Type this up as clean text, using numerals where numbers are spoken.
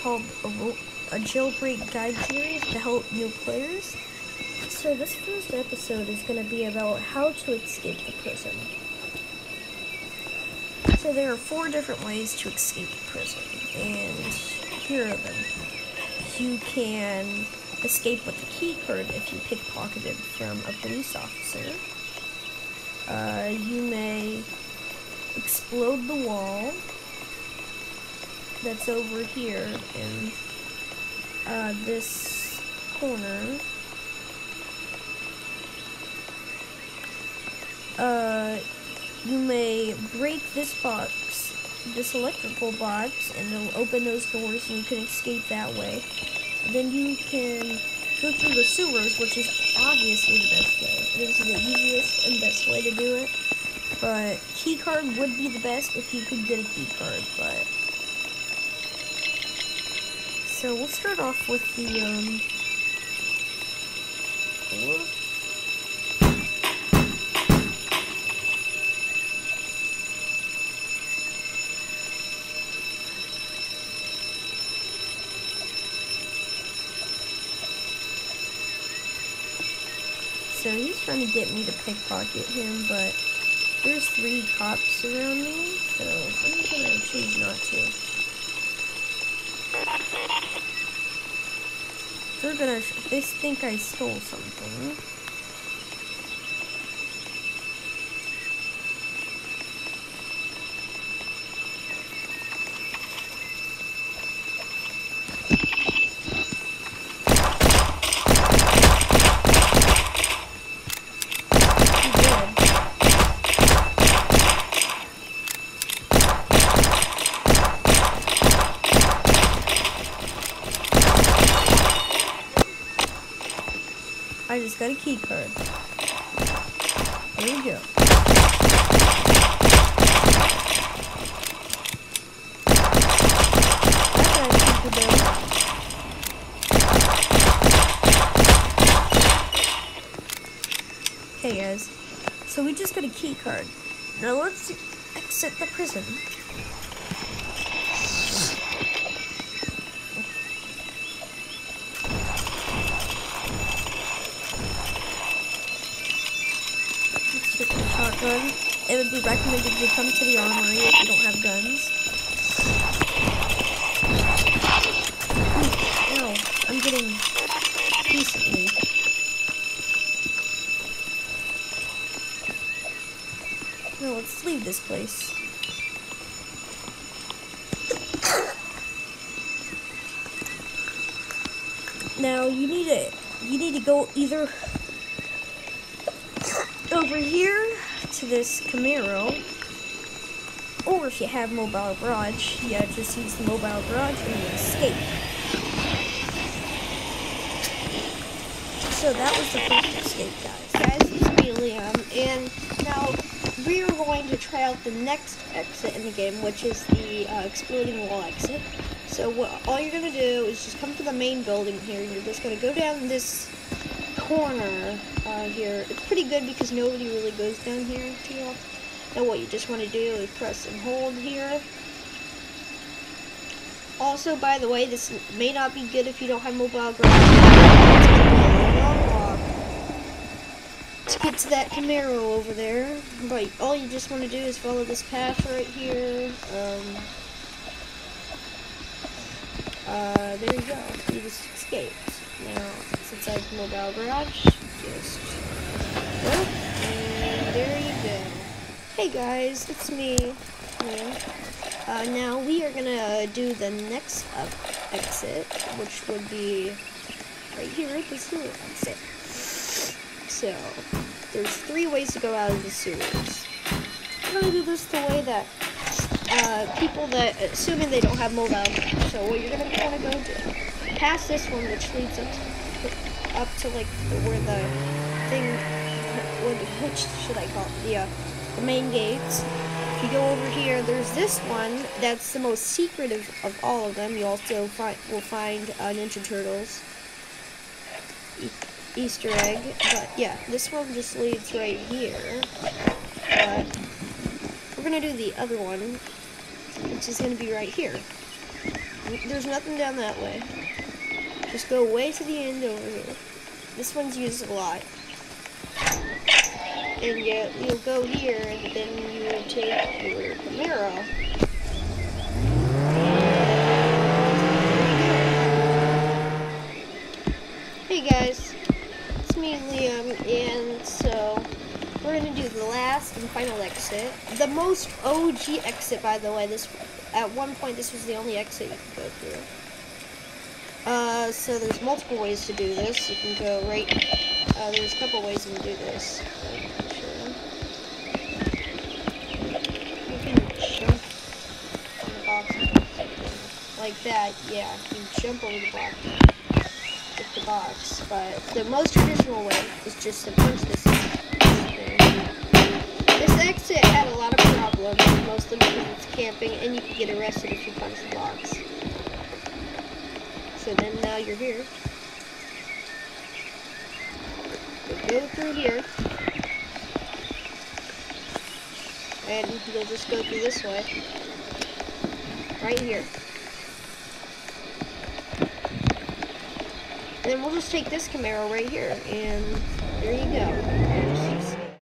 called a jailbreak guide series to help new players. So this first episode is going to be about how to escape the prison. So there are 4 different ways to escape the prison, and here are them. You can escape with a key card if you pickpocketed from a police officer. You may explode the wall that's over here in this corner. You may break this box, this electrical box, and it'll open those doors and you can escape that way. Then you can go through the sewers, which is obviously the best way. This is the easiest and best way to do it. But key card would be the best if you could get a key card, but so we'll start off with the so he's trying to get me to pickpocket him, but there's 3 cops around me, so I'm gonna choose not to. They think I stole something. I just got a key card. There we go. Hey guys, so we just got a key card. Now let's exit the prison. Shotgun. It would be recommended to come to the armory if you don't have guns. Ow, I'm getting decently. No, let's leave this place. Now you need to go either over here to this Camaro, or if you have mobile garage, yeah, just use the mobile garage and you escape. So that was the first escape, guys. Guys, it's me, Liam, and now we are going to try out the next exit in the game, which is the exploding wall exit. So all you're going to do is just come to the main building here, and you're just going to go down this corner here. It's pretty good because nobody really goes down here too often. Now what you just want to do is press and hold here. Also, by the way, this may not be good if you don't have mobile garage. To get to that Camaro over there, but all you just want to do is follow this path right here. There you go. You just escaped. Now, since I have mobile garage, just go, and there you go. Hey guys, it's me. Now we are gonna do the next exit, which would be right here, the sewer exit. So, there's 3 ways to go out of the sewers. I'm gonna do this the way that people that, assuming they don't have mobile garage. So what you're gonna want to go do, past this one, which leads up to like where the thing, which should I call it? The main gates. If you go over here, there's this one that's the most secret of all of them. You also will find Ninja Turtles Easter egg, but yeah, this one just leads right here. But we're gonna do the other one, which is gonna be right here. There's nothing down that way. Just go way to the end over here. This one's used a lot. And you'll go here, and then you take your Camaro. Hey guys, it's me, Liam, and so we're gonna do the last and final exit. The most OG exit, by the way. This at one point this was the only exit you could go through. So there's multiple ways to do this. You can go right. There's a couple ways you can do this. You can jump on the box like that. Yeah, you jump over the box. The box, but the most traditional way is just to punch this thing. This exit had a lot of problems, mostly because it's camping, and you can get arrested if you punch the box. So then now you're here. You'll go through here, and you'll just go through this way, right here. And then we'll just take this Camaro right here, and there you go.